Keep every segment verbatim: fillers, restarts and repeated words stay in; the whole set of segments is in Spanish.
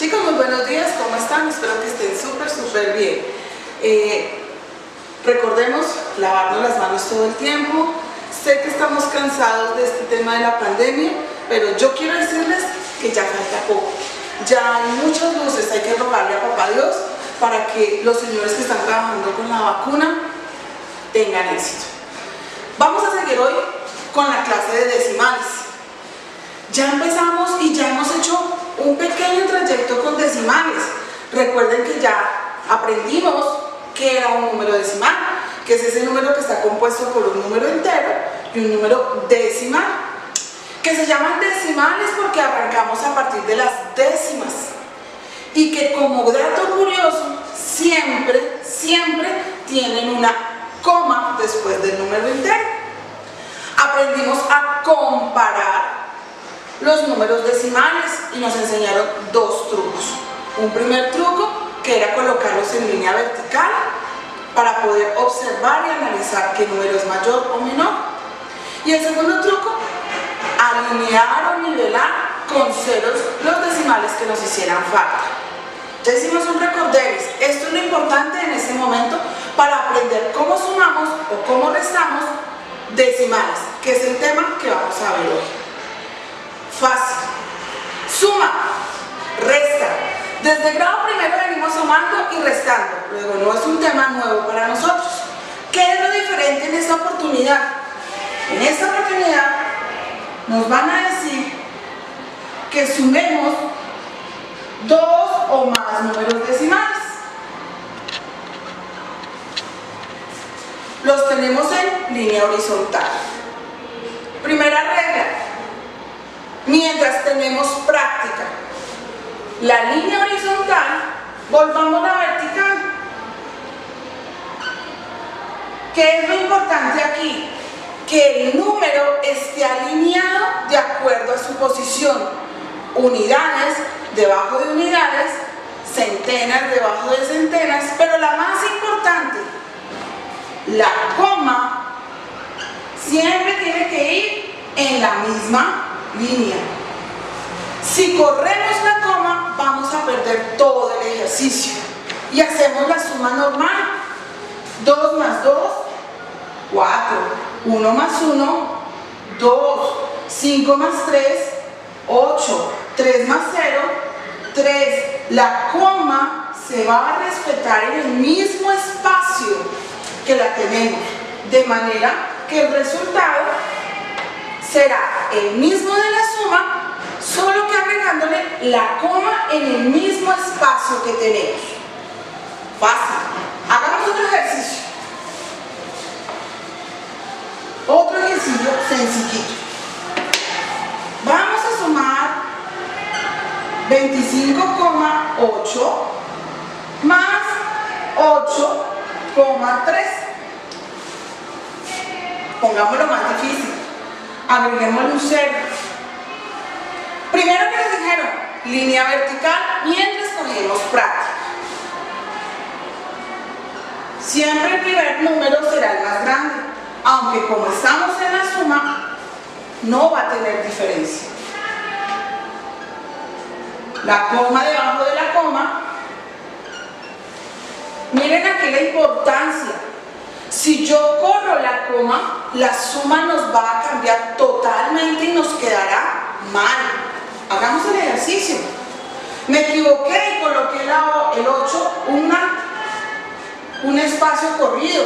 Chicos, muy buenos días, ¿cómo están? Espero que estén súper, súper bien. Eh, recordemos lavarnos las manos todo el tiempo. Sé que estamos cansados de este tema de la pandemia, pero yo quiero decirles que ya falta poco. Ya hay muchas luces, hay que rogarle a Papá Dios para que los señores que están trabajando con la vacuna tengan éxito. Vamos a seguir hoy con la clase de decimales. Ya empezamos y ya hemos hecho un pequeño trayecto con decimales. Recuerden que ya aprendimos qué era un número decimal, que es ese número que está compuesto por un número entero y un número decimal, que se llaman decimales porque arrancamos a partir de las décimas y que, como dato curioso, siempre, siempre tienen una coma después del número entero. Aprendimos a comparar los números decimales y nos enseñaron dos trucos. Un primer truco que era colocarlos en línea vertical para poder observar y analizar qué número es mayor o menor. Y el segundo truco, alinear o nivelar con ceros los decimales que nos hicieran falta. Ya hicimos un recorderis. Esto es lo importante en este momento para aprender cómo sumamos o cómo restamos decimales, que es el tema que vamos a ver hoy. Fácil. Suma, resta. Desde el grado primero venimos sumando y restando. Luego no es un tema nuevo para nosotros. ¿Qué es lo diferente en esta oportunidad? En esta oportunidad nos van a decir que sumemos dos o más números decimales. Los tenemos en línea horizontal. Primera regla. Mientras tenemos práctica la línea horizontal, volvamos a la vertical. ¿Qué es lo importante aquí? Que el número esté alineado de acuerdo a su posición. Unidades debajo de unidades, centenas debajo de centenas, pero la más importante, la coma, siempre tiene que ir en la misma línea. Si corremos la coma, vamos a perder todo el ejercicio y hacemos la suma normal. dos más dos, cuatro. uno más uno, dos. cinco más tres, ocho. tres más cero, tres. La coma se va a respetar en el mismo espacio que la tenemos, de manera que el resultado será el mismo de la suma, solo que agregándole la coma en el mismo espacio que tenemos. Fácil. Hagamos otro ejercicio. Otro ejercicio sencillito. Vamos a sumar veinticinco coma ocho más ocho coma tres. Pongámoslo más difícil. Agreguémosle un cero. Primero que les dijeron, línea vertical mientras cogemos práctica. Siempre el primer número será el más grande, aunque como estamos en la suma, no va a tener diferencia. La coma debajo de la coma. Miren aquí la importancia. Si yo corro la coma, la suma nos va a cambiar totalmente y nos quedará mal. Hagamos el ejercicio. Me equivoqué y coloqué la, el ocho, una, un espacio corrido.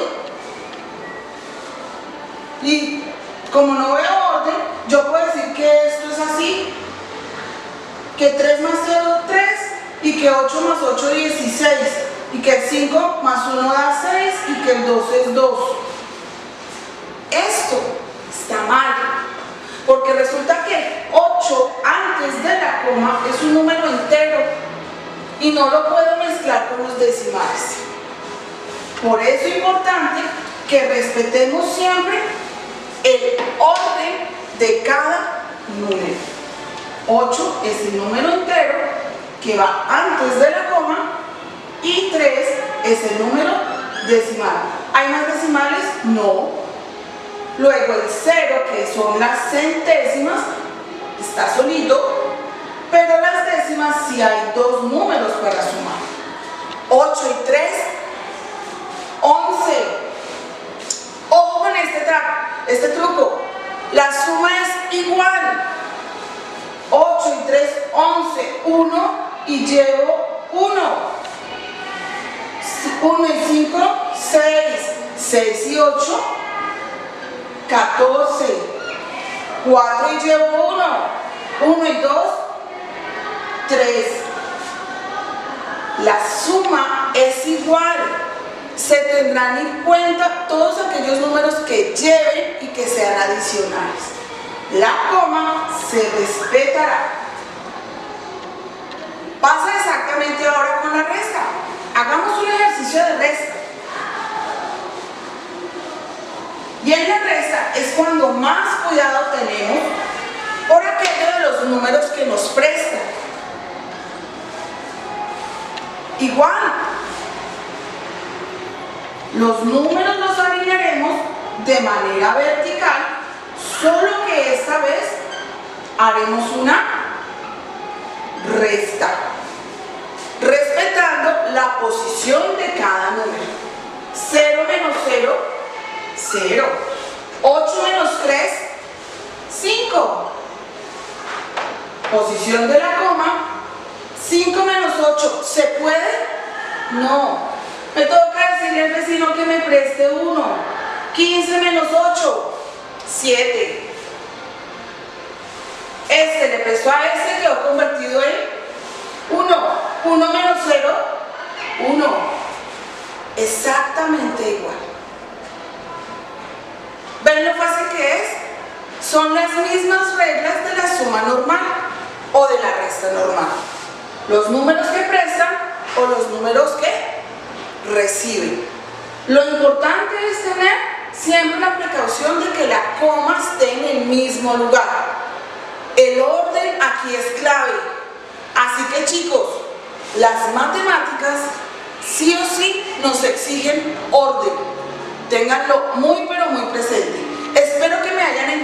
Y como no veo orden, yo puedo decir que esto es así, que tres más cero, tres, y que ocho más ocho, dieciséis, y que el cinco más uno da seis, y que el dos es dos. Esto está mal, porque resulta que ocho antes de la coma es un número entero y no lo puedo mezclar con los decimales. Por eso es importante que respetemos siempre el orden de cada número. ocho es el número entero que va antes de la coma y tres es el número decimal. ¿Hay más decimales? No. Luego el cero, que son las centésimas, está solito. pero las décimas sí hay dos números para sumar. ocho y tres, once. Ojo con este, este truco. La suma es igual. ocho y tres, once. uno y llevo uno. uno y cinco, seis. seis y ocho, catorce. cuatro y llevo uno. uno y dos, tres. La suma es igual. Se tendrán en cuenta todos aquellos números que lleven y que sean adicionales. La coma se respetará. Pasa exactamente ahora con la resta. Hagamos un ejercicio de resta. Y en la resta es cuando más cuidado tenemos por aquello de los números que nos prestan. Igual, los números los alinearemos de manera vertical, solo que esta vez haremos una resta, respetando la posición de cada número. cero menos cero, cero. ocho menos tres, cinco. Posición de la coma, cinco menos ocho. ¿Se puede? No. Me toca decirle al vecino que me preste uno. quince menos ocho, siete. Este le prestó a este, quedó convertido en uno. uno menos cero, uno. Exactamente igual. ¿Ven lo fácil que es? Son las mismas reglas de la suma normal o de la resta normal. Los números que prestan o los números que reciben. Lo importante es tener siempre la precaución de que la coma esté en el mismo lugar. El orden aquí es clave. Así que chicos, las matemáticas sí o sí nos exigen orden. Ténganlo muy pero muy presente. Espero que me hayan